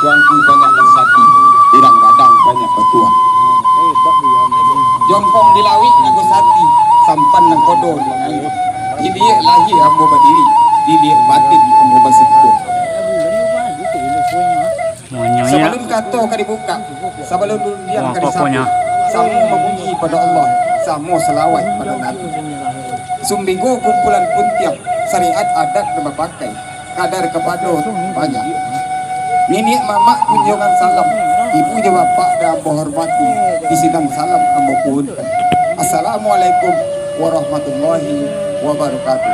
tuanku banyak bersati, urang gadang banyak petua. Jongkong dilawik nago sati, sampan nang kodol mengalir. Ini lahir ambo berdiri, ini batin ambo basitku. Sebelum kato ka dibuka, sebelum dunia ka disapu, samu memuji pada Allah, samu selawat pada Nabi. Sumbigo kumpulan puntiap, syariat adat dan berpakai, kadar kepada banyak. Nenek mamak kunjungan salam, ibu dan bapak dan ambo hormati, disidang salam ambo puhunkan. Assalamualaikum warahmatullahi wabarakatuh.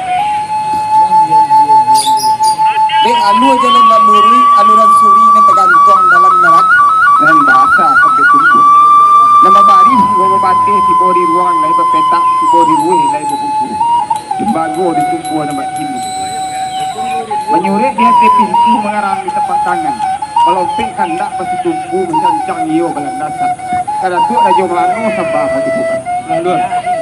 Dek alu jalan laluri, aluran suri ini tergantung dalam nerak dan bahasa sampai tumbuh. Nama baris, nama batik, tiba di ruang, lain berpetak, tiba di ruang, lain berbuku. Jembago ditumbuh nama kini. Menyurik di hati pintu mengarang di tepat tangan. Melompek kandak pasti tumbuh mencancang iyo balang dasar. Kada tu ada jomlano sabah pasti bukan. Lalu.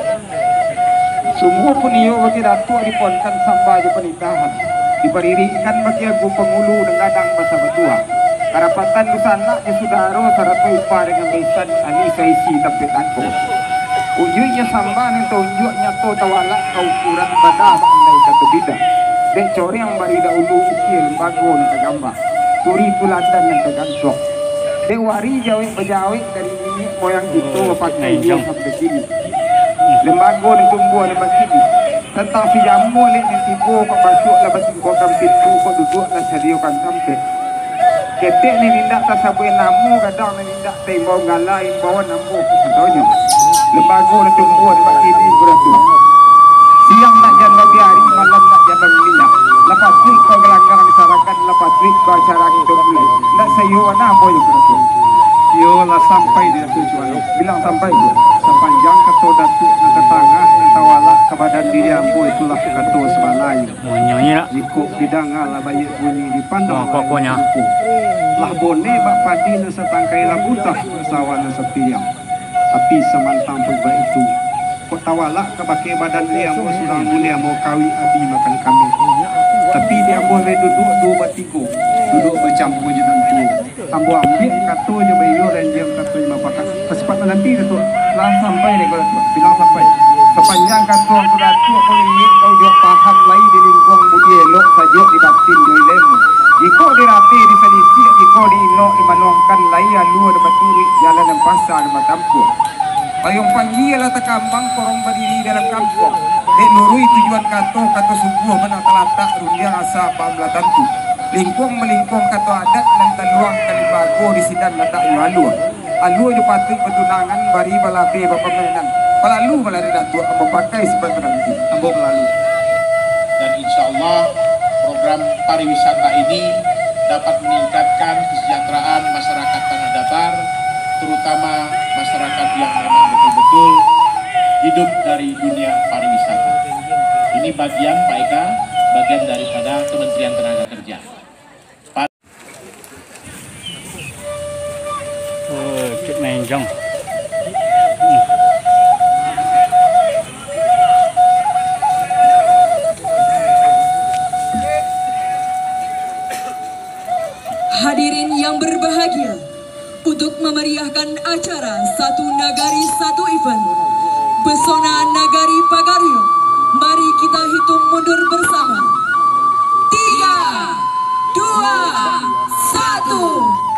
Semua pun iyo bagi datu diponkan sambah jo pernikahan. Diperirikan bagi agu pengulu dan gadang bahasa betua. Karapatan dusanak ya sudaro sarata upah dengan besan ani saisi tapi tangko. Ujungnya sambah ni tunjuknya to tawalak kau ukuran badah andai satu bidang. Dek cori yang bari dahulu ukil bago ni kagamba. Turi puladan yang kegantok. Dek wari jawik bejawik dari ini moyang itu pakai dia sampai sini. Lembago ni tumbuh ni basini. Tentang si jamu ni tipu kau basuk lah basing kau kampitu kau duduk lah seriukan sampai. Ketek ni nindak tak sabuin namu kadang ni nindak tembau galai bawa namu kesedonya. Lembago ni tumbuh ni basini beratu. Siang nak jalan biari, malam nak jalan minyak. Lepas trik kau gelanggang disarakan, lepas trik kau acara kita mulai. Nak sayo anak apa yang beratu? Yo lah sampai di tujuan. Bilang sampai tu. Sepanjang ketua datuk nak ke tengah dan tawalak ke badan diri ambo itulah ketua sebalai. Jikuk bidangal lah bayi bunyi dipandang. Pokoknya. Lah bone bak padi na setangkai labutah bersawan na sepiyang. Tapi semantang pun itu. Kok tawalak ke pakai badan dia ambo surang mulia mau kawi abi makan kami. Tapi dia ambo duduk dua batigo. Duduk bercampur je nanti. Ambo ambil kato je bayo dan dia kato je mapakan. Kesempatan nanti datuk lah sampai ni kalau datuk bilang sampai. Sepanjang kato aku datuk kau ini kau jauh paham lagi di lingkung budi elok sajuk di batin joi lemu. Jika dirati di selisih, jika diinok dimanuangkan lagi alu ada baturi jalan dan pasar ada batampur. Payung panggi adalah terkambang korong berdiri dalam kampung. Dek lurui tujuan kato subuh menang telatak rundiang asa pamla tantu. Lingkung melingkung kato adat dan taluang kalibago di sidan letak yu alu. Alu ju patut bertunangan bari balabe bapa mainan. Palalu malah ada datuk ambo pakai sebagai nanti. Ambo melalu. Dan insyaallah program pariwisata ini dapat meningkatkan kesejahteraan masyarakat Tanah Datar, terutama masyarakat yang memang betul-betul hidup dari dunia pariwisata. Ini bagian Pak Eka, bagian daripada Kementerian Tenaga Kerja. Menjong. Hadirin yang berbahagia, untuk memeriahkan acara Satu Nagari Satu Event Pesona Nagari Pagario, mari kita hitung mundur bersama. 3, 2, 1.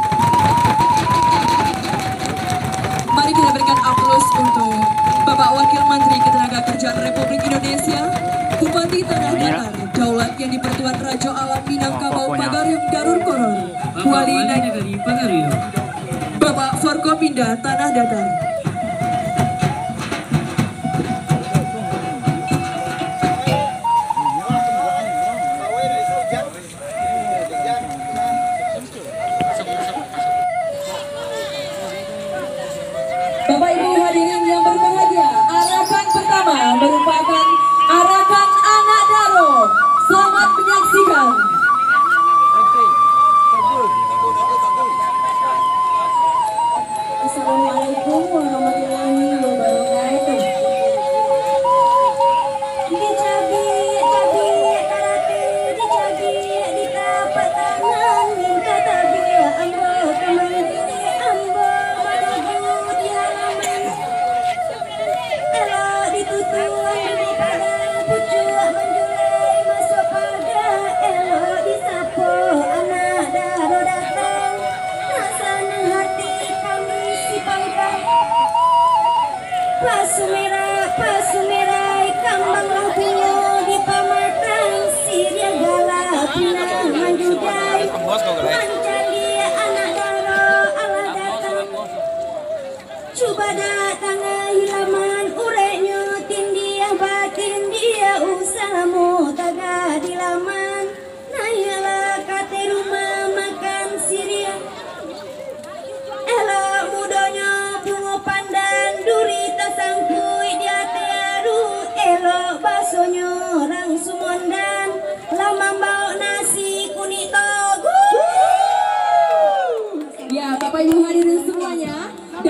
Mari kita berikan aplaus untuk Bapak Wakil Menteri Ketenagakerjaan Republik Indonesia, Bupati Tanah Datar, Daulat yang di-Pertuan Raja Alam Minangkabau Pagarium Garur Koror, Wali Nagari Pagario, Bapak Forkopinda Tanah Datar. Bapak Ibu hadirin yang berbahagia, arakan pertama merupakan arakan anak daro. Selamat menyaksikan. Assalamualaikum warahmatullahi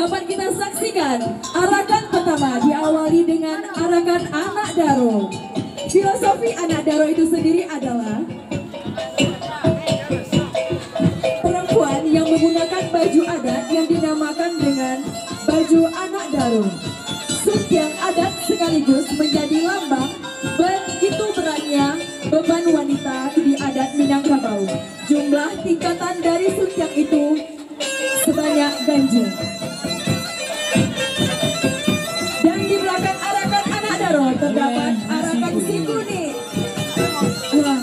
dapat kita saksikan arakan pertama diawali dengan arakan anak daro. Filosofi anak daro itu sendiri adalah perempuan yang menggunakan baju adat yang dinamakan dengan baju anak daro. Setiap adat sekaligus menjadi lambang begitu beratnya beban wanita di adat Minangkabau. Jumlah tingkatan dari setiap itu sebanyak ganjil. Dan di belakang arakan anak daro terdapat arakan sikuni. Wah.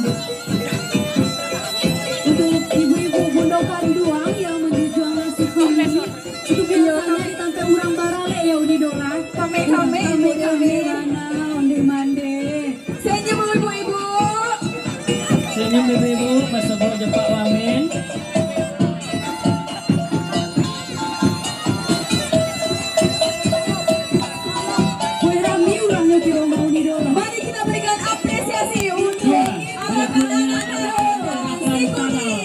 Untuk ibu-ibu bundokan doang yang menjual sikuni itu biasanya ditampil urang barale ya uni dora. Kame-kame onde mande. Senyum ibu-ibu. Senyum ibu-ibu, pasabo Pak Wamen. Mari kita berikan apresiasi untuk arakan anak daro sikuni.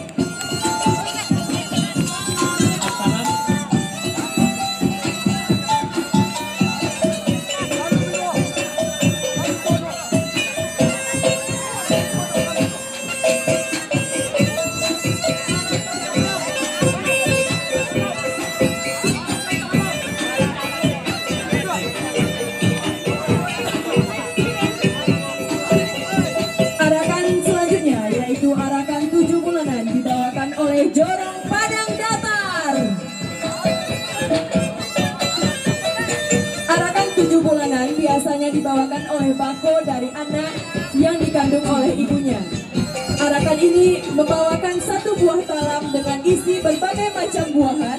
Arakan selanjutnya yaitu arakan 7 bulanan dibawakan oleh Jorong Padang Datar. Arakan 7 bulanan biasanya dibawakan oleh bako dari anak yang dikandung oleh ibunya. Arakan ini membawakan satu buah talam dengan isi berbagai macam buahan.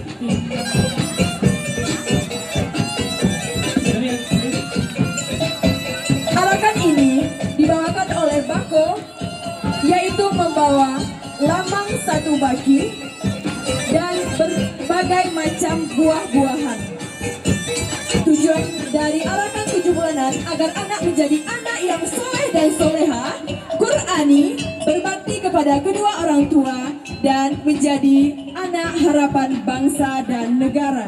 Arakan ini dibawakan oleh bako, yaitu membawa lamang satu baki dan berbagai macam buah-buahan. Tujuan dari arakan 7 bulanan agar anak menjadi anak yang soleh dan soleha, Qur'ani, berbakti kepada kedua orang tua, dan menjadi anak harapan bangsa dan negara.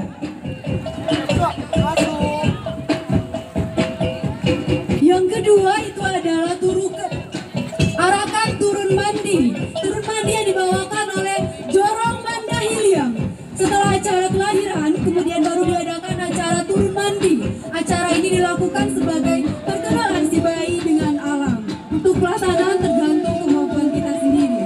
Yang kedua itu adalah arakan turun mandi. Turun mandi yang dibawakan oleh Jorong Mandahiliang. Setelah acara kelahiran, kemudian baru diadakan acara turun mandi. Acara ini dilakukan sebagai perkenalan si bayi dengan alam. Untuk pelaksanaan tergantung kemampuan kita sendiri.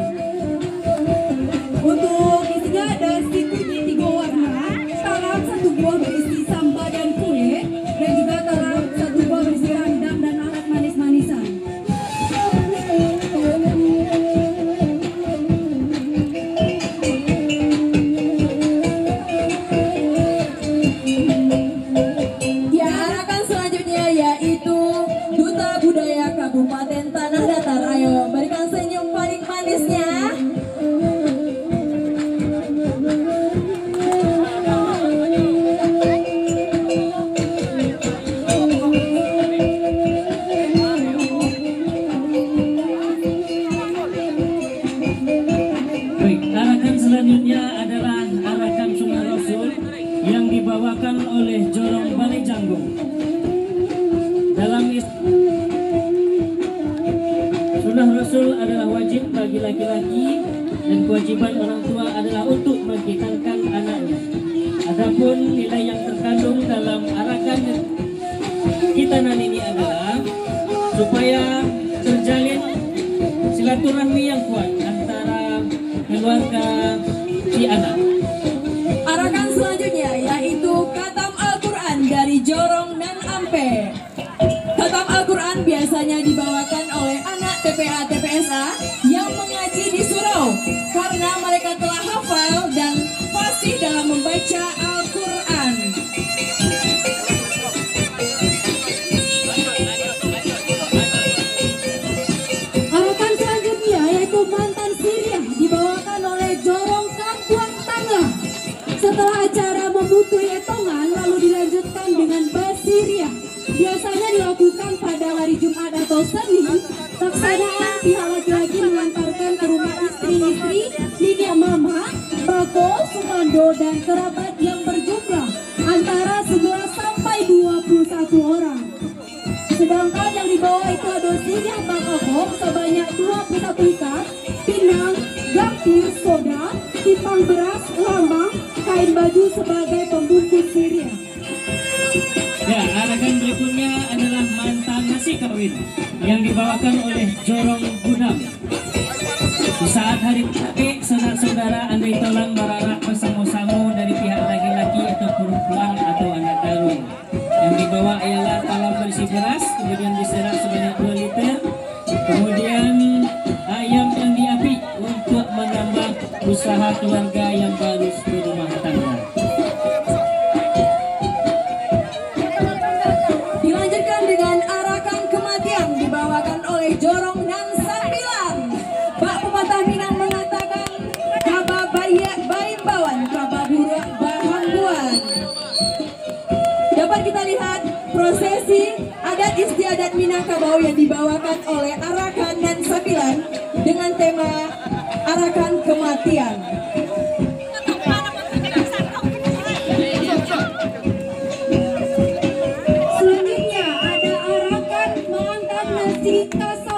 Untuk isinya ada sikutnya 3 warna, talam 1 buah berisi samba dan kue, dan juga talam 1 buah berisi rendang dan alat manis-manisan. Ya, arakan selanjutnya yaitu Duta Budaya Kabupaten Tanah Datar. Ayo berikan senyum paling manisnya. Baik, arakan selanjutnya adalah arakan Sunnah Rasul yang dibawakan oleh Jorong Balai Janggung. Dalam Sunnah Rasul adalah wajib bagi laki-laki dan kewajiban orang tua adalah untuk menghitankan anaknya. Adapun nilai yang terkandung dalam arakan khitanan ini adalah supaya terjalin silaturahmi yang kuat antara keluarga si anak. Arakan selanjutnya yaitu Khatam Al-Quran dari Jorong dan Ampe. Khatam Al-Quran biasanya dibawakan oleh anak TPA TPSA yang mengaji di surau karena mereka telah hafal dan fasih dalam membaca Al-Quran. Arakan selanjutnya yaitu Mantan Siriah dibawakan oleh Jorong Kampuang Tangah. Setelah acara memutui etongan lalu dilanjutkan dengan Basiriah. Biasanya dilakukan pada hari Jumat atau Senin. Laksanaan pihak laki-laki mengantarkan ke rumah istri-istri, Lidia Mama, Bako, Sumando, dan kerabat yang berjumpa tua pusat ikat, pinang, gapir, soda, tipang beras, lambang, kain baju sebagai pembungkus sirih. Ya, arakan berikutnya adalah mantan nasi kawin yang dibawakan oleh Jorong Gudam. Di saat hari P, saudara-saudara andai tolong berarak bersama-sama dari pihak laki-laki atau perempuan atau anak tarung. Yang dibawa ialah talam berisi beras, kemudian diserak sebanyak 2 liter, kemudian ayam yang diapit untuk menambah usaha keluarga yang baru berumah tangga. Dilanjutkan dengan arakan kematian dibawakan oleh Jorong dan Sambilan. Pak Pepatah Minang mengatakan kaba baimbawan, kaba buruk bahambuan. Dapat kita lihat prosesi adat istiadat Minangkabau yang dibawakan oleh Arakan dan Sambilan dengan tema arakan kematian. Selanjutnya ada arakan mantan nasi kasar.